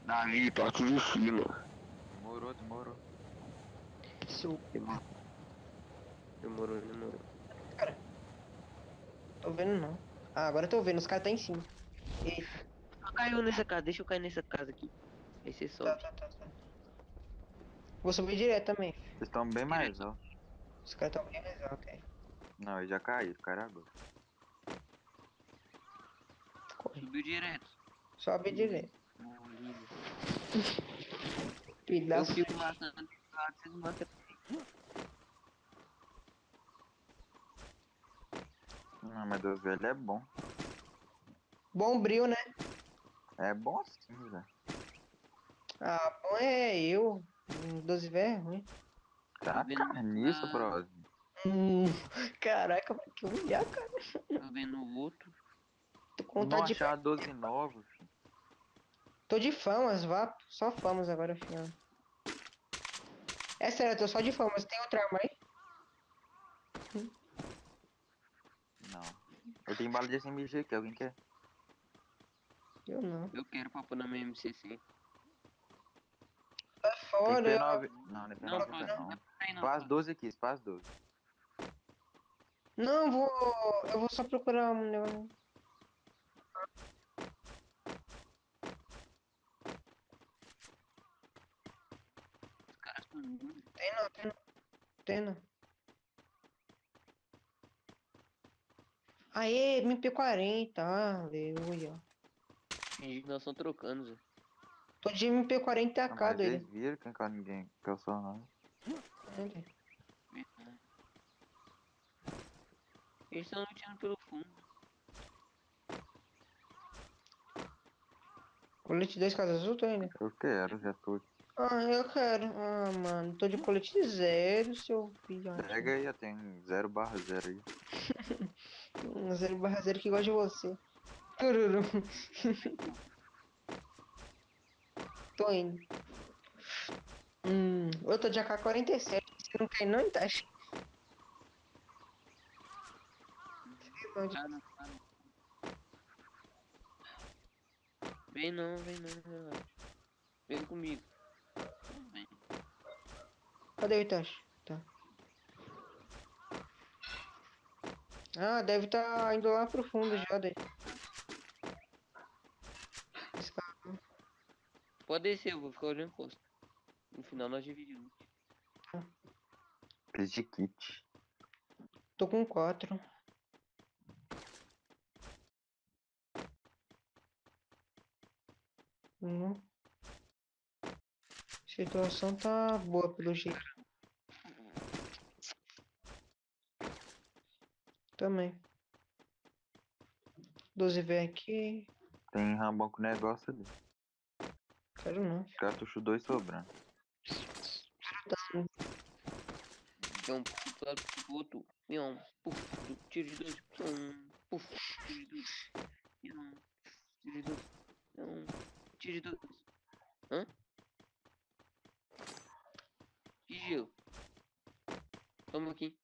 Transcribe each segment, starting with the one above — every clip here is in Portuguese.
Davi, tô aqui em cima. Demorou. Seu... Demorou. Cara, tô vendo não. Ah, agora eu tô vendo, os caras tá em cima. Eita, Caiu nessa casa, deixa eu cair nessa casa aqui. Aí você tá, sobe. tá, tá, tá. Vou subir direto também. Vocês estão bem mais alto. Os caras tão bem mais altos aí. Não, eles já caíram, cara agora. Corre. Subiu direto. Sobe direto. Lindo. Filho Eu das... fico matando esse lado, vocês matam. Não, mas Deus velho é bom. Bombril, né? É bom sim, velho. Ah, bom é eu. 12 velho é ruim. Tá vendo carniça, ah, próximo. Hum, caraca, vai que humilhar, cara. tô vendo o outro. Tô com Não vontade de... achar 12 novos, filho. Tô de famas, vá. Só famas agora, final. É sério, eu tô só de famas. Tem outra arma aí? Não. Eu tenho bala de SMG aqui, alguém quer? Eu não. Eu quero pra pôr na minha MCC. Tá Tem fora, eu... P9. Não, não é Não, P90 pode. não. Não tem não, Espaço pode. 12 aqui, espaço 12. Não, vou... Eu vou só procurar um negócio. Os caras são lindos. Tem não. Aê, MP40. Aleluia. Fingir que nós estamos trocando, Zé. Tô de MP40 Ah, AK, mas eles doido. viram que ninguém que eu sou não. Olha. Verdade. Eles estão lutando pelo fundo. Colete 2 casas azul, tô indo. Eu quero, já tô. Ah, eu quero. Ah, mano. Tô de colete zero, seu Pega filhote. aí, tem 0/0 aí. 0/0 que gosta de você. Tururu. Tô indo. Eu tô de AK-47. Você não quer ir não, Itachi? Tá. Vem não, relaxa. Vem comigo. Vem. Cadê o Itachi? Tá. Ah, deve estar indo lá pro fundo já, daí. Esse cara- Pode descer, eu vou ficar olhando posto. No final nós dividimos. Fiz de kit. Tô com 4. Situação tá boa pelo jeito. Também. 12 V aqui. Tem Rambão com negócio ali. Quero não. Cartucho 2 sobrando. É um puf pro lado pro outro. E um puf, tiro de dois. Puf, tiro de dois. E tiro de dois. Tiro de dois. Hã? Vigil. Toma aqui.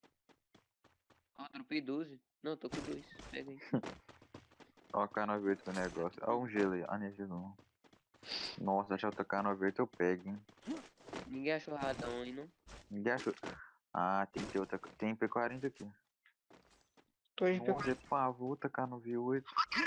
Ó, dropei 12. Não, tô com 2. Pega aí. Ó, a K98 com negócio. Ó, um gelo aí. Ah, nem gelo não. Nossa, achar outra K98 eu pego, hein. Ninguém achou radão aí, não? Ninguém achou. Ah, tem que ter outra. Tem P40 aqui. Tô de Nossa, é pavô, outra K98.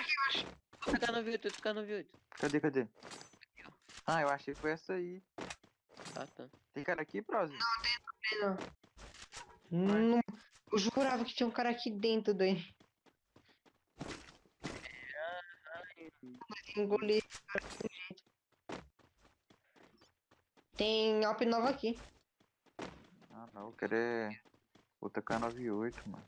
TK98. Cadê? Ah, eu achei que foi essa aí. Ah, tá. Tem cara aqui, Prozinho? pena. Ué? Eu jurava que tinha um cara aqui dentro daí. Engoli. Tem Alp nova aqui. Ah, não, eu quero é outra K98, mano.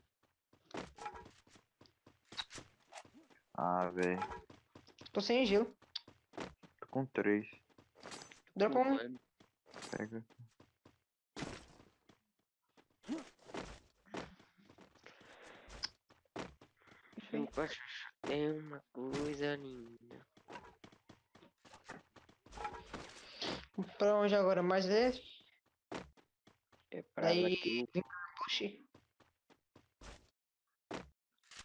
Ah, velho. Tô sem gelo. Tô com 3. Dropa um. Mano, Pega. deixa eu achar. Tem uma coisa linda. Pra onde agora? Mais leste? É pra lá Daí que eu. vem pra push.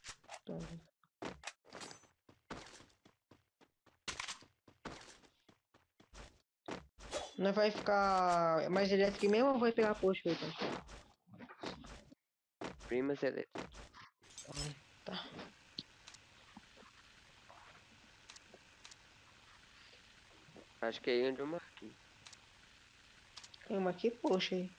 Tá. Não vai ficar mais elétrico mesmo ou vai pegar posto, então? Primas elétricas. Tá. Acho que é aí onde eu marquei. Tem uma aqui, poxa aí.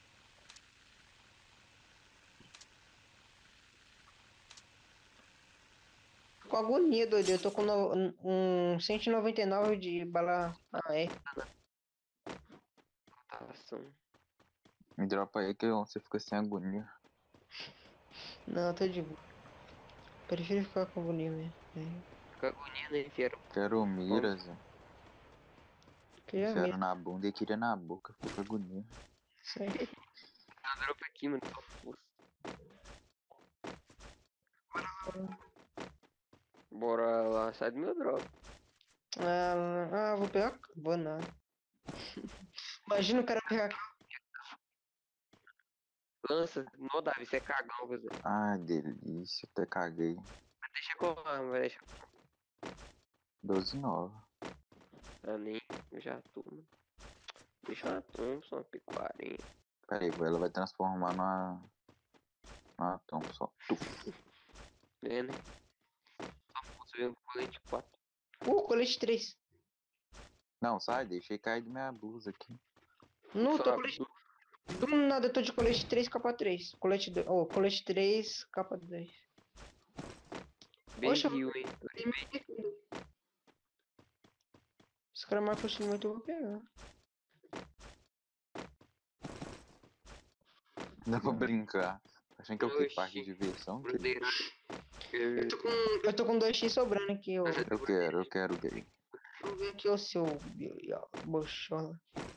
Com agonia, doido. Eu tô com um 199 de bala. Ah, é. Ação. Me dropa aí que você fica sem agonia. Não, tô de boa. Prefiro ficar com agonia mesmo. Fica agonia, né? Fiero. Quero mira, Zé. Que já Enfiaram mesmo. na bunda e queria na boca. Ficou com agonia. Isso aí. Dá drop aqui, mano. Só força. Bora lá, sai do meu drop. Vou pegar. Vou nada. Imagina o cara pegar. Lança, não dá, isso é cagão, velho. Ai, delícia. Até caguei. Deixa com a arma, vai deixar. 12,9. Ah, nem. Eu já tô, mano. Deixa uma Thompson, uma P40. Pera aí, ela vai transformar numa Thompson. É, né? Só força, vem um colete 4. Colete 3. Não, sai, deixei cair de minha blusa aqui. Não, tô Só colete. Do nada eu tô de colete 3, capa 3. Colete, colete 3, capa 2. bem Oxe, eu rio, hein? Os caras marcam o muito, eu vou pegar. Dá pra brincar. Tá achando que é o quê? Parque de Oxi, diversão? Que... brodeirada. Eu tô com 2x sobrando aqui, ó. Eu quero gay. Vamos ver aqui o seu bochola.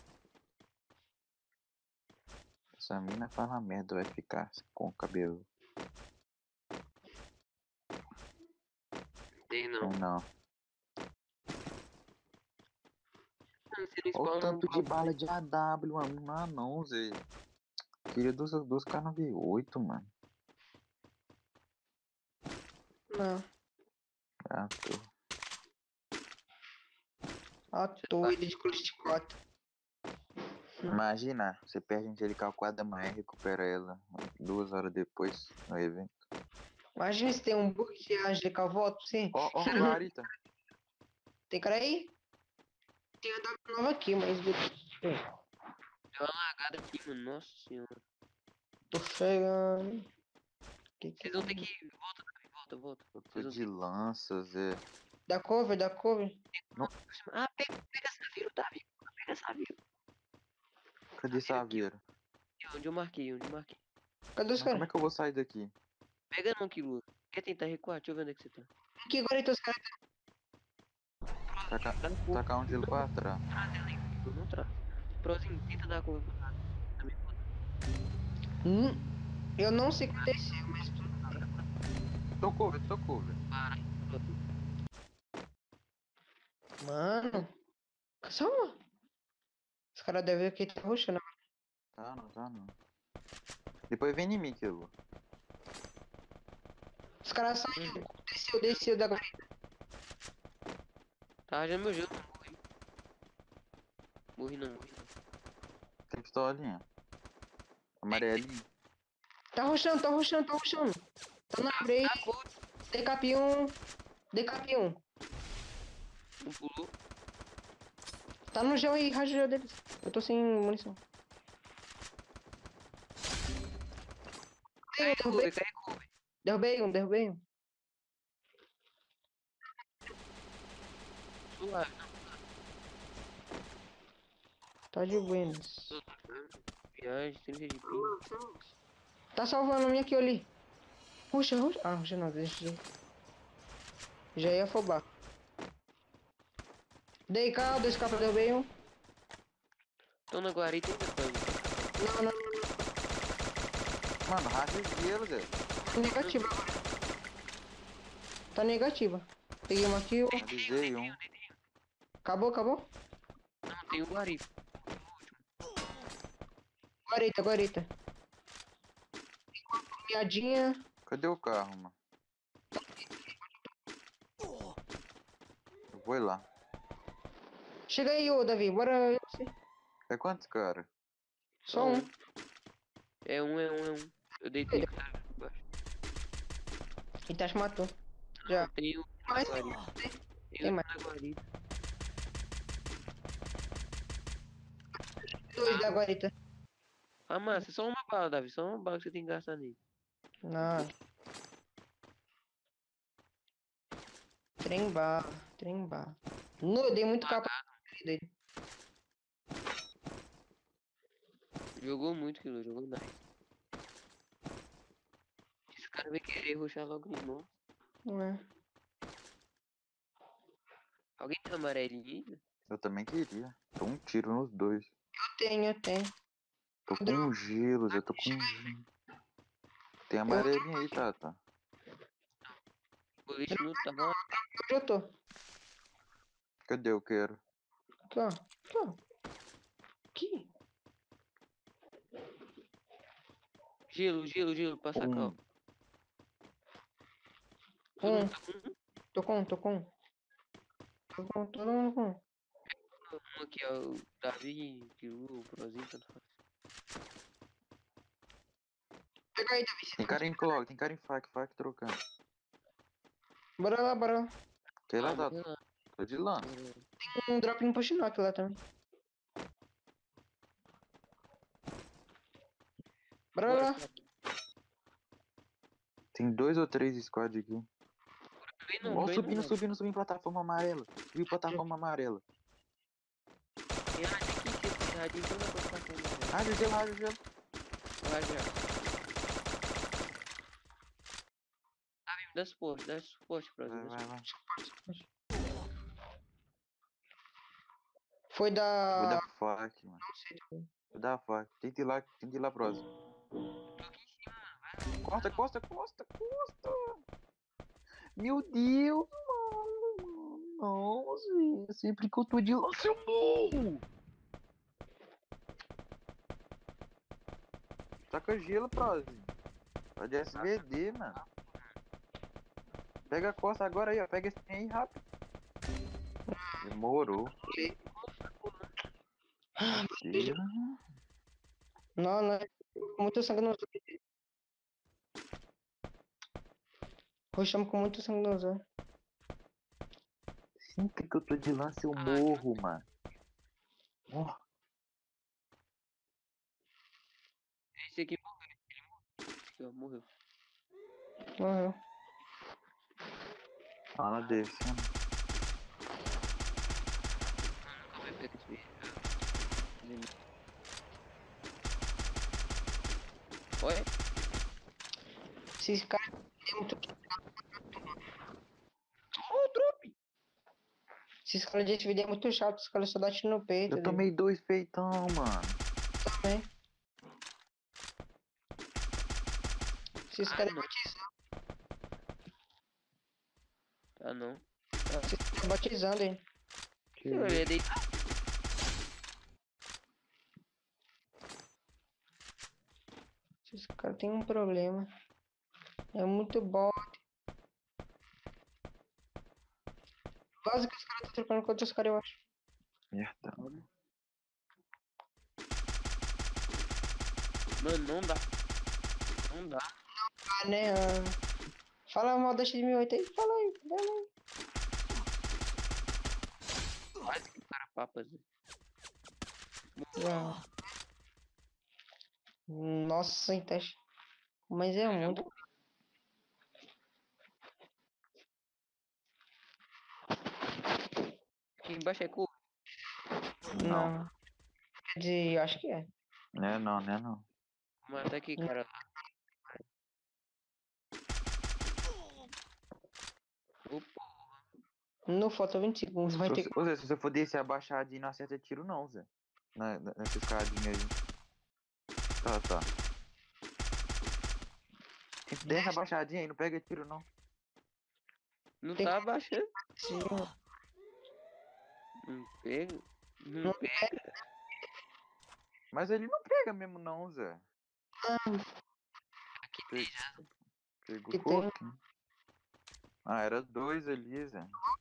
Essa mina fala merda, vai ficar com o cabelo. Tem não. Não, não. Mano, você não Olha o spawna um tanto de bagulho. bala de AW, mano. Ah, não, Zé. Queria dos K98, mano. Não. Ah, tô. À toa, ele de colete 4. Imagina, você perde a Angelical quadra da manhã e recupera ela 2 horas depois no evento. Imagina se tem um bug de AGK volta pra você. Ó, Clarita. Tem cara aí? Tem a W nova aqui, mas. Deu uma lagada aqui, mano. Nossa senhora. Tô chegando. Vocês vão ter que. Volta, Davi, volta, volta. Eu tô Vocês vão de ter lança, Zé. Dá cover, dá cover. que. Ah, pega essa vira, Davi. Pega essa vira. Cadê Saveiro? Onde eu marquei, onde eu marquei. Cadê os Mas como caras? é que eu vou sair daqui? Pega não, Kilo. Quer tentar recuar? Deixa eu ver onde é que você tá. Aqui agora então os caras. Tacar um gelo pra trás. Eu não trago. Prozinho, tenta dar com. Eu não sei o que aconteceu, mas. Tô cover. Mano. Calma. Os caras devem ver que tá roxando. Tá, não, tá não. Depois vem em mim, Kilo. Os caras saíram. Desceu da guarita. Tá rajando meu gelo, não morri. Morri não, morri não. Tem pistolinha. Amarelinho. Tá roxando. Tá na árvore aí. Decap 1. Decap 1. Não pulou. Tá no gel aí, raja o gel deles. Eu tô sem munição. Cai cover, cai cover. Derrubei um. Suave, Tá de buenas. não. Viagem, 30 de ping. Tá salvando a minha aqui, ali. Ruxa. Ah, ruxa não, deixa. Já ia afobar. Dei cá, 2K pra derrubei um. Tô na guarita ainda, Tony. Não. Mano, racha o gelo, Zé. Tá negativa agora. Tá negativa. Peguei uma kill. Avisei um. Acabou. Não, tem o guarita. Guarita. Miadinha. Cadê o carro, mano? Eu vou ir lá. Chega aí, ô Davi. Bora. É quantos, cara? Só um. É um. Eu deitei com o Davi embaixo. Itachi matou. Já. Não, tem um na Mas guarita. tem Tem um mais. na guarita. Dois da guarita. Ah, massa, só uma bala, Davi. Só uma bala que você tem que gastar nele. Não. Trem bala. Trem bala. Não, eu dei muito capa dele. Jogou muito, Kilo. Jogou nice. Esse cara vai querer rushar logo de novo. Não é. Alguém tem amarelinho ainda? Eu também queria. Tô um tiro nos dois. Eu tenho. Tô com um gelo, Zé. Tô com um gelo. Tem amarelinho aí, Tata. O lixo não tá lá. Onde eu tô? Cadê? Eu quero. Aqui, ó. Aqui, ó. Aqui. Gelo. Passa cá, ó. Um. Todo mundo Um. tá com um? Todo mundo com um. Um aqui, ó. O Davi, Kilo, o Prozinho, tanto faz. Pega aí, Davi. Tem cara em clog, tem cara em fac trocando. Bora lá. Sei lá, Calma, Tata. relaxa. Tô de lã. Tem um drop no push knock lá também. Bora Bora, lá. Flaque. Tem 2 ou 3 squad aqui. Vem não, Ó, vem não, Davi. subindo plataforma amarela. Subiu plataforma amarela. Tem rádio aqui, tem rádio em toda a plataforma. Rádio gelo. Vai já. Davi, me dá suporte, Prozinho. Vai. Foi Vou da. dar fac, mano. Vou dar fac. Tenta ir lá próximo. Costa. Meu Deus, mano. Nossa, sempre que eu tô de lança eu morro. Taca gelo, próximo. Tá de SVD, mano. Pega a costa agora aí, ó. Pega esse trem aí rápido. Demorou. Mentira. Não. Com muito sangue nos olhos. Roxamos com muito sangue nos olhos. Sempre que eu tô de lança eu morro, mano. Ó, Esse aqui morreu. Esse aqui, ó, morreu. Morreu. fala desse, mano. Nunca vai pegar esse bicho. Olha, Esses caras é muito. o drop. Esses caras de SVD é muito chato. Os caras só dão tiro no peito. Eu tomei 2 peitão, mano. Também. Esses Ah, caras não. Ah, não. é batizando, hein? Eu ia deitar. Esses caras têm um problema. É muito bom. Quase que os caras estão trocando com outros caras, eu acho. Merda. Mano, não dá. Não dá. Ah, né? Fala mal da X1008 aí. Fala aí. Quase que o cara papa, Zé. Já. Nossa, hein, teste. Mas é muito. Aqui embaixo é cor. Não. Quer dizer, acho que é. Não. Mata aqui, cara. Opa. Não falta 20 segundos. Vai ter que. Ô, Zé, se você for descer abaixadinho, não acerta tiro não, Zé. Nessa escadinha aí. Tá. Desce abaixadinha aí, não pega tiro não. Não Tem tá abaixando. Sim. Não pega. Não Não pega. Mas ele não pega mesmo não, Zé. Aqui tem já. Pegou Que tem. pouquinho. Ah, era 2 ali, Zé.